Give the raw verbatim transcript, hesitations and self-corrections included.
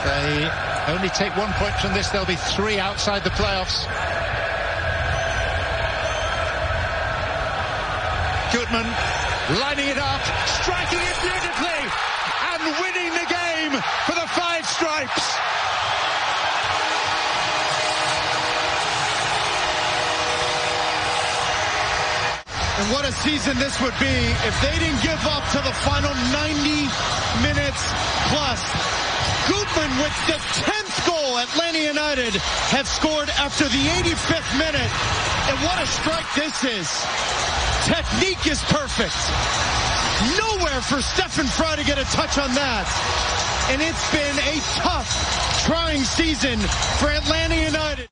They only take one point from this, there'll be three outside the playoffs. Goodman lining it up, striking it beautifully, and winning the game for the Five Stripes. And what a season this would be if they didn't give up to the final ninety minutes plus. Goodman with the tenth goal Atlanta United have scored after the eighty-fifth minute. And what a strike this is. Technique is perfect. Nowhere for Stefan Fry to get a touch on that. And it's been a tough, trying season for Atlanta United.